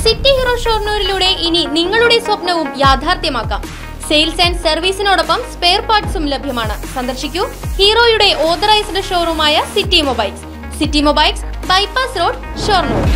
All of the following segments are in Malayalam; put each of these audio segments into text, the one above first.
സിറ്റി ഹീറോ ഷൊർണൂരിലൂടെ ഇനി നിങ്ങളുടെ സ്വപ്നവും യാഥാർത്ഥ്യമാക്കാം. സെയിൽസ് ആൻഡ് സർവീസിനോടൊപ്പം സ്പെയർ പാർട്സും ലഭ്യമാണ്. സന്ദർശിക്കൂ ഹീറോയുടെ ഓതറൈസ്ഡ് ഷോറൂമായ city mobiles. City mobiles, bypass road, Shoranur.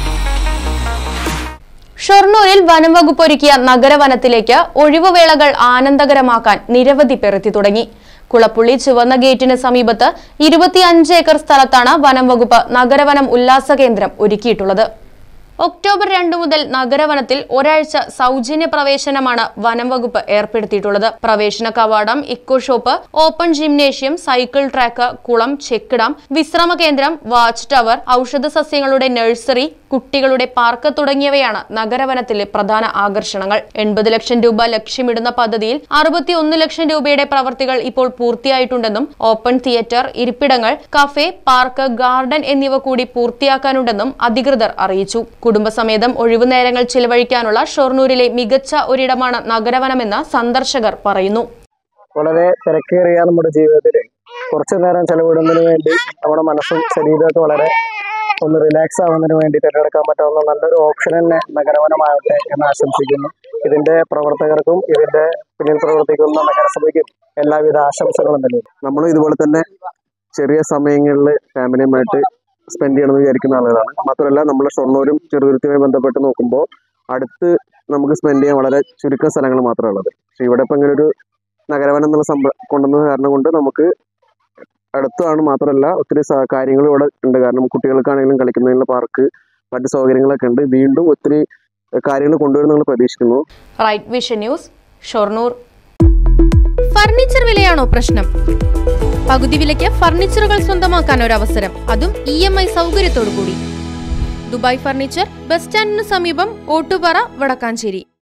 ഷൊർണൂരിൽ വനം വകുപ്പ് ഒരുക്കിയ നഗരവനത്തിലേക്ക് ഒഴിവുവേളകൾ ആനന്ദകരമാക്കാൻ നിരവധി പേർ എത്തി തുടങ്ങി. കുളപ്പുള്ളി ചുവന്ന ഗേറ്റിന് സമീപത്ത് 25 ഏക്കർ സ്ഥലത്താണ് വനം വകുപ്പ് നഗരവനം ഉല്ലാസ കേന്ദ്രം ഒരുക്കിയിട്ടുള്ളത്. ഒക്ടോബർ 2 മുതൽ നഗരവനത്തിൽ ഒരാഴ്ച സൗജന്യ പ്രവേശനമാണ് വനം വകുപ്പ് ഏർപ്പെടുത്തിയിട്ടുള്ളത്. പ്രവേശന കവാടം, eco shop, open gymnasium, cycle track, കുളം, ചെക്ക് ഡാം, വിശ്രമ കേന്ദ്രം, വാച്ച് ടവർ, ഔഷധ സസ്യങ്ങളുടെ നഴ്സറി, കുട്ടികളുടെ പാർക്ക് തുടങ്ങിയവയാണ് നഗരവനത്തിലെ പ്രധാന ആകർഷണങ്ങൾ. 80 ലക്ഷം രൂപ ലക്ഷ്യമിടുന്ന പദ്ധതിയിൽ 61 ലക്ഷം രൂപയുടെ പ്രവർത്തികൾ ഇപ്പോൾ പൂർത്തിയായിട്ടുണ്ടെന്നും ഓപ്പൺ തിയേറ്റർ, ഇരിപ്പിടങ്ങൾ, കഫേ, പാർക്ക്, ഗാർഡൻ എന്നിവ കൂടി പൂർത്തിയാക്കാനുണ്ടെന്നും അധികൃതർ അറിയിച്ചു. കുടുംബസമേതം ഒഴിവുനേരങ്ങൾ ചിലവഴിക്കാനുള്ള ഷൊർണൂരിലെ മികച്ച ഒരിടമാണ് നഗരവനമെന്ന് സന്ദർശകർ പറയുന്നു. വളരെ തിരക്കേറിയ നമ്മുടെ ജീവിതത്തിൽ കുറച്ചു നേരം ചെലവിടുന്നതിന് വേണ്ടി നമ്മുടെ മനസ്സും ശരീരമൊക്കെ വളരെ ഒന്ന് റിലാക്സ് ആവുന്നതിന് വേണ്ടി തിരഞ്ഞെടുക്കാൻ പറ്റാവുന്ന നല്ലൊരു ഓപ്ഷൻ തന്നെ നഗരവനമാവട്ടെ എന്ന് ആശംസിക്കുന്നു. ഇതിന്റെ പ്രവർത്തകർക്കും ഇതിന്റെ പിന്നിൽ പ്രവർത്തിക്കുന്ന നഗരസഭയ്ക്കും എല്ലാവിധ ആശംസകളും നൽകുന്നു. നമ്മളും ഇതുപോലെ തന്നെ ചെറിയ സമയങ്ങളിൽ ഫാമിലിയുമായിട്ട് സ്പെൻഡ് ചെയ്യണമെന്ന് വിചാരിക്കുന്ന ആളുകളാണ്. മാത്രമല്ല നമ്മൾ ഷൊർണൂരും ചെറുതുരുത്തുമായി ബന്ധപ്പെട്ട് നോക്കുമ്പോൾ അടുത്ത് നമുക്ക് സ്പെൻഡ് ചെയ്യാൻ വളരെ ചുരുക്കം സ്ഥലങ്ങൾ മാത്രമേ ഉള്ളത്. പക്ഷെ ഇവിടെ ഇപ്പം ഇങ്ങനെ ഒരു നഗരവനം എന്നുള്ള കൊണ്ടുവന്ന കാരണം കൊണ്ട് നമുക്ക് അടുത്താണ്. മാത്രമല്ല ഒത്തിരി കാര്യങ്ങൾ ഇവിടെ ഉണ്ട്. കാരണം കുട്ടികൾക്കാണെങ്കിലും കളിക്കുന്നതിനുള്ള പാർക്ക്, മറ്റു സൗകര്യങ്ങളൊക്കെ ഉണ്ട്. വീണ്ടും ഒത്തിരി കാര്യങ്ങൾ കൊണ്ടുവരുന്ന പ്രതീക്ഷിക്കുന്നു. Right vision news, Shoranur. Furniture വിലയാണോ പ്രശ്നം? പകുതി വിലയ്ക്ക് ഫർണിച്ചറുകൾ സ്വന്തമാക്കാൻ ഒരു അവസരം, അതും EMI സൗകര്യത്തോടു കൂടി. ദുബായ് ഫർണിച്ചർ, ബസ് സ്റ്റാൻഡിന് സമീപം, ഓട്ടുപാറ, വടക്കാഞ്ചേരി.